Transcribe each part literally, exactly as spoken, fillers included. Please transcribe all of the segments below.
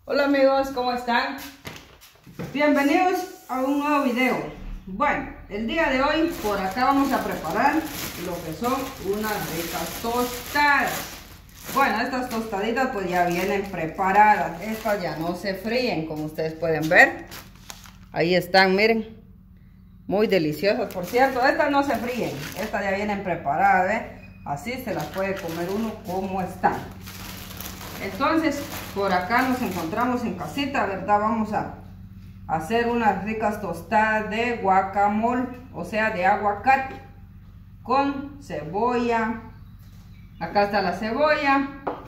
Hola amigos, ¿cómo están? Bienvenidos a un nuevo video. Bueno, el día de hoy por acá vamos a preparar lo que son unas ricas tostadas. Bueno, estas tostaditas pues ya vienen preparadas. Estas ya no se fríen, como ustedes pueden ver. Ahí están, miren. Muy deliciosas, por cierto. Estas no se fríen, estas ya vienen preparadas, ¿eh? Así se las puede comer uno como están. Entonces, por acá nos encontramos en casita, ¿verdad? Vamos a hacer unas ricas tostadas de guacamole, o sea, de aguacate, con cebolla. Acá está la cebolla,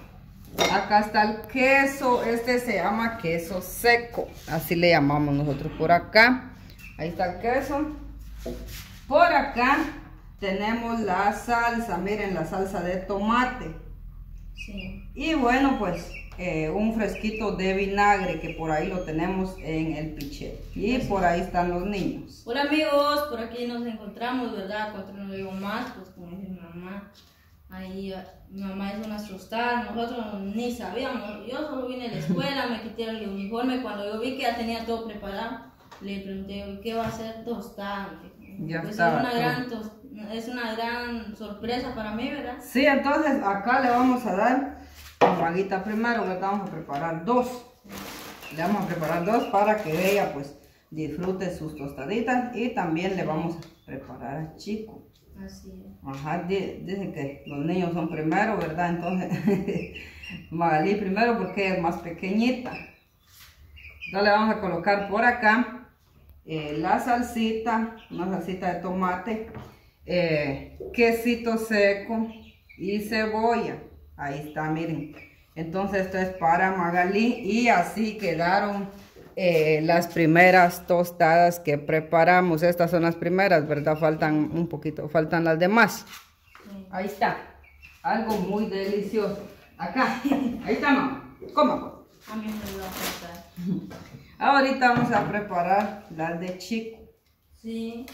acá está el queso, este se llama queso seco, así le llamamos nosotros por acá. Ahí está el queso. Por acá tenemos la salsa, miren, la salsa de tomate. Sí. Y bueno, pues eh, un fresquito de vinagre que por ahí lo tenemos en el pichel. Y Así. Por ahí están los niños. Hola amigos, por aquí nos encontramos, ¿verdad? Cuatro no digo más, pues como dice mi mamá. Ahí eh, mi mamá hizo unas tostadas, nosotros ni sabíamos. Yo solo vine a la escuela, me quité el uniforme. Cuando yo vi que ya tenía todo preparado, le pregunté, ¿qué va a hacer tostada? Ya pues estaba es una, todo. gran tos, es una gran sorpresa para mí, ¿verdad? Sí, entonces acá le vamos a dar a Maguita primero, le vamos a preparar dos. Le vamos a preparar dos para que ella pues disfrute sus tostaditas. Y también le vamos a preparar a Chico. Así es. Ajá, dicen que los niños son primero, ¿verdad? Entonces, Magalí primero porque es más pequeñita. Entonces le vamos a colocar por acá eh, la salsita, una salsita de tomate, eh, quesito seco y cebolla. Ahí está, miren. Entonces esto es para Magalí y así quedaron eh, las primeras tostadas que preparamos. Estas son las primeras, ¿verdad? Faltan un poquito, faltan las demás. Sí. Ahí está, algo muy delicioso. Acá, ahí está, mamá. Coma. A mí me lo va a contar. Ahorita vamos a preparar las de Chico. Sí,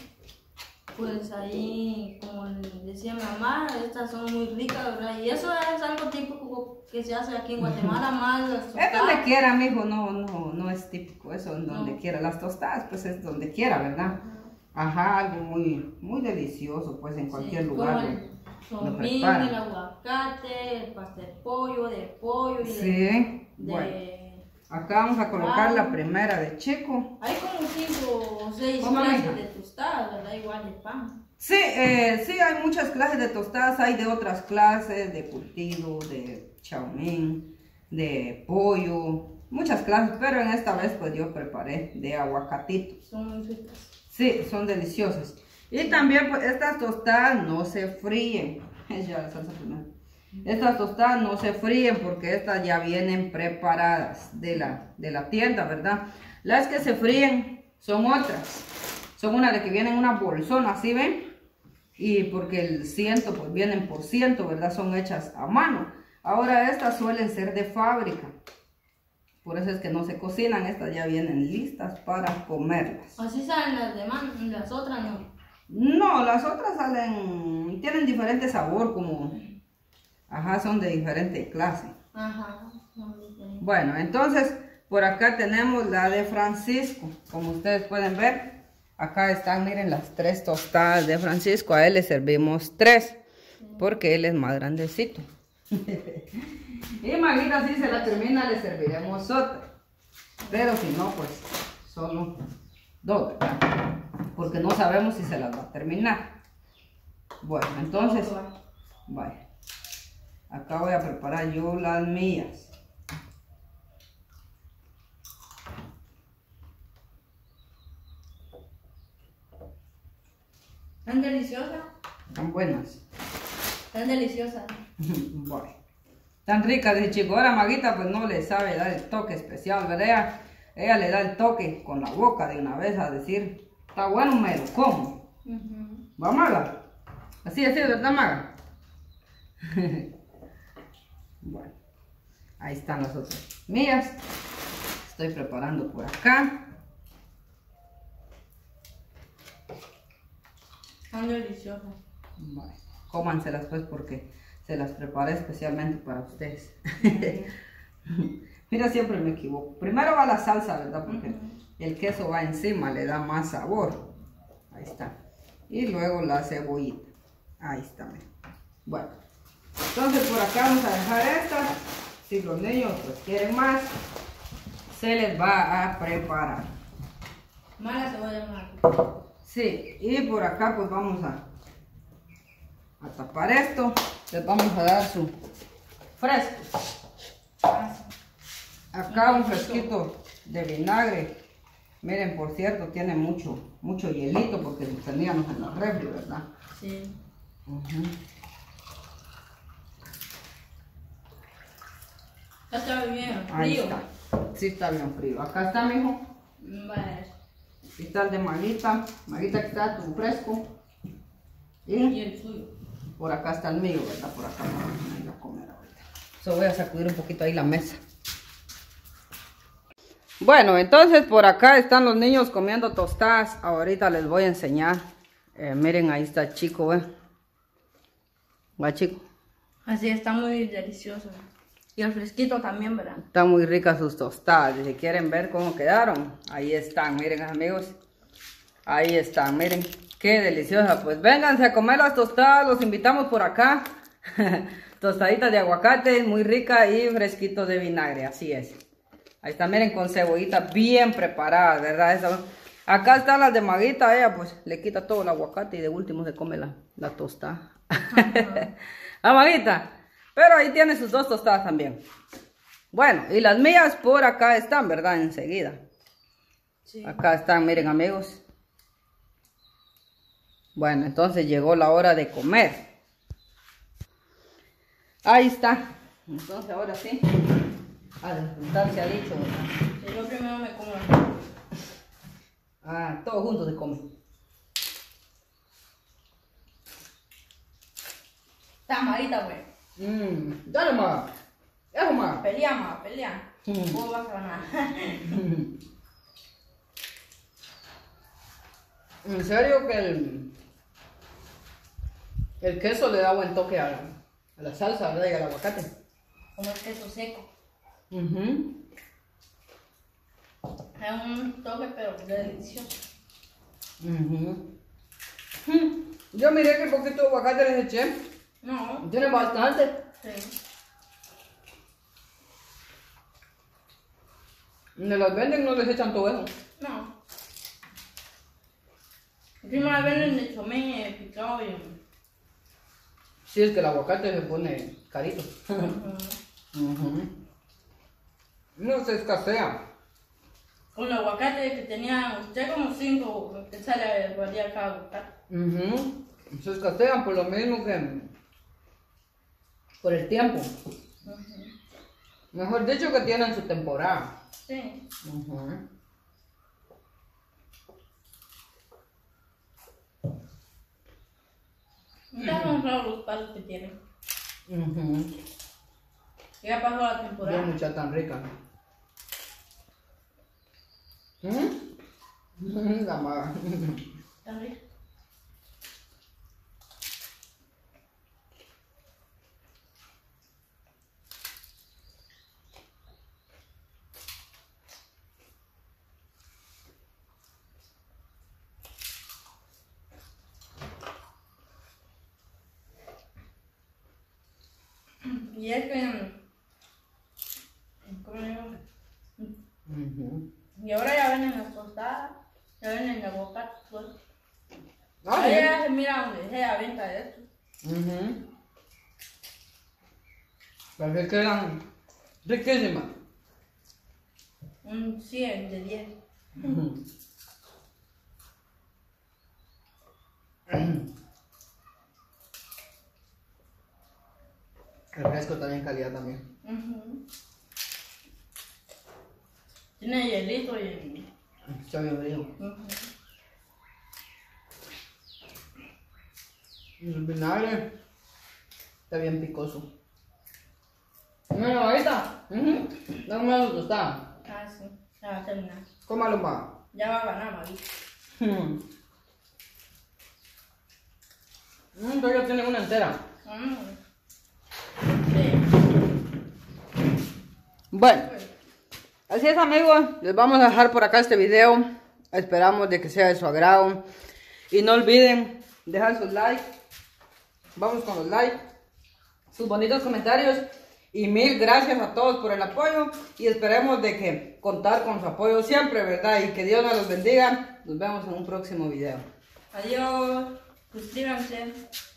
pues ahí, como decía mi mamá, estas son muy ricas, ¿verdad? Y eso es algo típico que se hace aquí en Guatemala, más las Es tostadas. donde quiera, mijo, no, no, no es típico eso, en donde No. quiera. Las tostadas, pues es donde quiera, ¿verdad? Ajá, algo muy, muy delicioso, pues en cualquier Sí, lugar. como lo- el lo somín, preparan. el aguacate, el pastel pollo, de pollo y de... Sí, de- bueno. Acá vamos a colocar la primera de Chico. Hay como cinco o seis ¿Cómo, clases mija? de tostadas, ¿verdad? Igual de pan. Sí, eh, sí, hay muchas clases de tostadas, hay de otras clases, de curtido, de chaumín, de pollo, muchas clases, pero en esta vez pues yo preparé de aguacatito. Son muy ricas. Sí, son deliciosas. Y también pues estas tostadas no se fríen. Ya la salsa primero. Estas tostadas no se fríen porque estas ya vienen preparadas de la, de la tienda, ¿verdad? Las que se fríen son otras. Son unas de que vienen en una bolsona, ¿sí ven? Y porque el ciento, pues vienen por ciento, ¿verdad? Son hechas a mano. Ahora estas suelen ser de fábrica. Por eso es que no se cocinan, estas ya vienen listas para comerlas. Así salen las demás, las otras no. No, las otras salen, tienen diferente sabor, como, ajá, son de diferente clase. Ajá, son diferentes. Bueno, entonces, por acá tenemos la de Francisco, como ustedes pueden ver. Acá están, miren, las tres tostadas de Francisco. A él le servimos tres, porque él es más grandecito. Y Maguita, si se la termina, le serviremos otra. Pero si no, pues, solo dos, ¿verdad? Porque no sabemos si se las va a terminar. Bueno, entonces, vaya. Acá voy a preparar yo las mías. ¿Tan deliciosa? Tan buenas. Tan deliciosa. Bueno. Tan ricas de Chico. Ahora Maguita pues no le sabe dar el toque especial, ¿verdad? Ella, ella le da el toque con la boca de una vez a decir, está bueno, me lo como. Uh-huh. ¿Va, Maga? Así, así, ¿verdad, Maga? Bueno, ahí están las otras mías. Estoy preparando por acá. Tan deliciosa. Bueno, cómanselas pues porque se las preparé especialmente para ustedes. Mira, siempre me equivoco. Primero va la salsa, ¿verdad? Porque Ujú. el queso va encima, le da más sabor. Ahí está. Y luego la cebollita. Ahí está. Mira. Bueno, entonces por acá vamos a dejar estas. Si los niños pues quieren más, se les va a preparar. Mala cebolla, mala. Sí, y por acá pues vamos a, a tapar esto. Les vamos a dar su fresco. Ah, sí. Acá un fresquito de vinagre. Miren, por cierto, tiene mucho, mucho hielito porque lo teníamos en la refri, ¿verdad? Sí. Uh-huh. Ya está bien Ahí frío. está. Sí está bien frío. Acá está, mijo. Vale. Aquí está el de Maguita. Maguita, aquí está tu fresco. Y Y el suyo. por acá está el mío, ¿verdad? Por acá vamos a ir a comer ahorita. So voy a sacudir un poquito ahí la mesa. Bueno, entonces por acá están los niños comiendo tostadas. Ahorita les voy a enseñar. Eh, miren, ahí está Chico, ¿eh? Va, Chico. Así está muy delicioso. Y el fresquito también, ¿verdad? Están muy ricas sus tostadas. Y si quieren ver cómo quedaron, ahí están, miren, amigos. Ahí están, miren. Qué deliciosa. Pues vénganse a comer las tostadas, los invitamos por acá. Tostaditas de aguacate, muy rica, y fresquitos de vinagre, así es. Ahí está, miren, con cebollita bien preparada, ¿verdad? Esa- Acá están las de Maguita, ella pues le quita todo el aguacate y de último se come la, la tostada. ¿Ah, Maguita? Pero ahí tiene sus dos tostadas también. Bueno, y las mías por acá están, ¿verdad? Enseguida. Sí. Acá están, miren, amigos. Bueno, entonces llegó la hora de comer. Ahí está. Entonces ahora sí, a disfrutar se ha dicho, ¿verdad? Sí, yo primero me como. Ah, todos juntos se comen. Está malita, güey. Mmm, dale más. Eso más. Pelea, ma, pelea. Mm. Vos vas a ganar. En serio que el, el queso le da buen toque a la, a la salsa, ¿verdad? Y al aguacate. Como el queso seco. Mhm. Es un toque, pero delicioso. Mhm. Yo miré que poquito de aguacate les eché. No. Tiene bastante. Sí. Donde los venden no les echan todo eso. No. Encima venden de chomé picado y. Sí, es que el aguacate se pone carito. Ujú. Ujú. No se escasea. Con el aguacate que tenía usted como cinco que sale valía cada aguacate. Ujú. Se escasean por lo mismo que por el tiempo. Ujú. Mejor dicho que tienen su temporada. Sí. Ujú. Ya son raros los palos que tienen. Ujú. Ya pasó la Qué temporada. mucha tan rica. ¿Mm? La ma- Está rico. Y es que. ¿Cómo le digo? Ujú. Y ahora ya venden las tostadas, ya venden el aguacate. Pues. Ah, Ahí bien. ya se mira donde sea venta de esto. Ujú. Porque quedan riquísimas. Un cien de diez. Ujú. El fresco también calidad también. Ujú. Tiene hielito y. Está bien frío. Ujú. El vinagre está bien picoso. Mira, ahorita. Ujú. Dame una tostada. Ah, sí. Ya va a terminar. Cómalo más. Ya va a ganar, Maguita. Mm. Mm, todavía tiene una entera. Mm. Sí. Bueno, Así es, amigos, les vamos a dejar por acá este video. Esperamos de que sea de su agrado. Y no olviden dejar sus likes. Vamos con los likes, sus bonitos comentarios. Y mil gracias a todos por el apoyo. Y esperemos de que contar con su apoyo siempre, ¿verdad? Y que Dios nos los bendiga. Nos vemos en un próximo video. Adiós. Suscríbanse.